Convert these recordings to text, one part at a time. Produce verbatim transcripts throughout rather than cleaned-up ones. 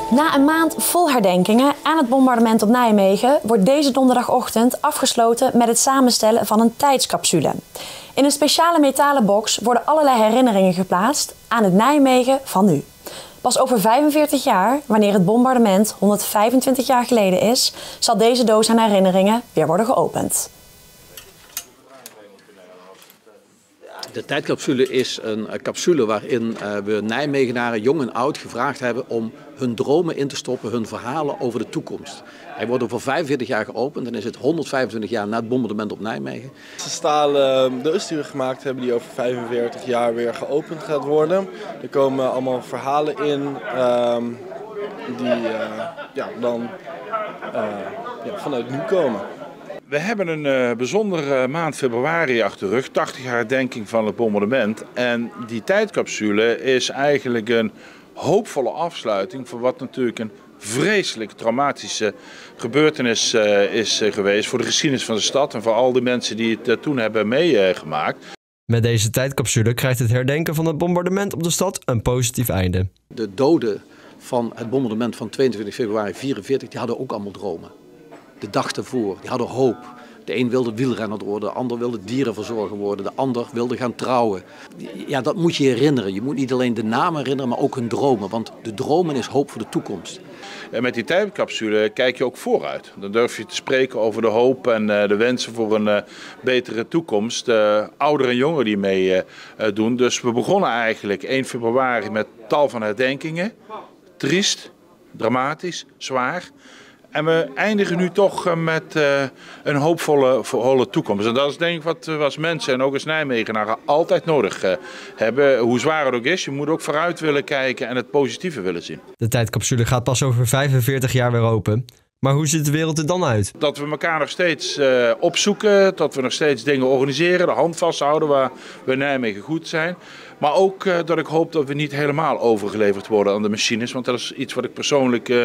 Na een maand vol herdenkingen aan het bombardement op Nijmegen wordt deze donderdagochtend afgesloten met het samenstellen van een tijdscapsule. In een speciale metalen box worden allerlei herinneringen geplaatst aan het Nijmegen van nu. Pas over vijfenveertig jaar, wanneer het bombardement honderdvijfentwintig jaar geleden is, zal deze doos aan herinneringen weer worden geopend. De tijdcapsule is een capsule waarin we Nijmegenaren, jong en oud, gevraagd hebben om hun dromen in te stoppen, hun verhalen over de toekomst. Hij wordt over vijfenveertig jaar geopend en is het honderdvijfentwintig jaar na het bombardement op Nijmegen. Het is stalen doos die we gemaakt hebben die over vijfenveertig jaar weer geopend gaat worden. Er komen allemaal verhalen in um, die uh, ja, dan uh, ja, vanuit nu komen. We hebben een uh, bijzondere maand februari achter de rug, tachtig jaar herdenking van het bombardement. En die tijdcapsule is eigenlijk een hoopvolle afsluiting voor wat natuurlijk een vreselijk traumatische gebeurtenis uh, is uh, geweest voor de geschiedenis van de stad en voor al die mensen die het uh, toen hebben meegemaakt. Met deze tijdcapsule krijgt het herdenken van het bombardement op de stad een positief einde. De doden van het bombardement van tweeëntwintig februari vierenveertig die hadden ook allemaal dromen. De dag ervoor, die hadden hoop. De een wilde wielrenner worden, de ander wilde dierenverzorger worden, de ander wilde gaan trouwen. Ja, dat moet je herinneren. Je moet niet alleen de namen herinneren, maar ook hun dromen. Want de dromen is hoop voor de toekomst. En met die tijdcapsule kijk je ook vooruit. Dan durf je te spreken over de hoop en de wensen voor een uh, betere toekomst. Uh, ouderen en jongeren die mee uh, doen. Dus we begonnen eigenlijk één februari met tal van herdenkingen. Triest, dramatisch, zwaar. En we eindigen nu toch met uh, een hoopvolle, volle toekomst. En dat is denk ik wat we als mensen en ook als Nijmegenaren altijd nodig uh, hebben. Hoe zwaar het ook is, je moet ook vooruit willen kijken en het positieve willen zien. De tijdcapsule gaat pas over vijfenveertig jaar weer open. Maar hoe ziet de wereld er dan uit? Dat we elkaar nog steeds uh, opzoeken, dat we nog steeds dingen organiseren, de hand vasthouden waar we in Nijmegen goed zijn. Maar ook uh, dat ik hoop dat we niet helemaal overgeleverd worden aan de machines. Want dat is iets wat ik persoonlijk uh,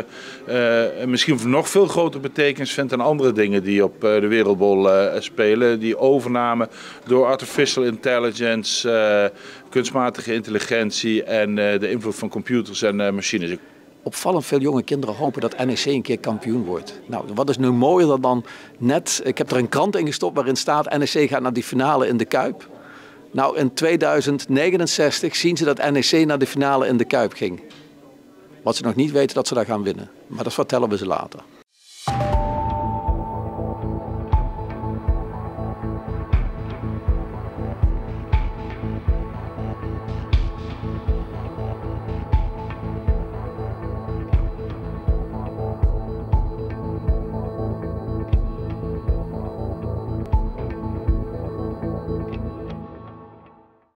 uh, misschien van nog veel groter betekenis vind dan andere dingen die op uh, de wereldbol uh, spelen. Die overname door artificial intelligence, uh, kunstmatige intelligentie en uh, de invloed van computers en uh, machines. Opvallend veel jonge kinderen hopen dat N E C een keer kampioen wordt. Nou, wat is nu mooier dan net, ik heb er een krant in gestopt waarin staat N E C gaat naar die finale in de Kuip. Nou, in tweeduizend negenenzestig zien ze dat N E C naar de finale in de Kuip ging. Wat ze nog niet weten dat ze daar gaan winnen. Maar dat vertellen we ze later.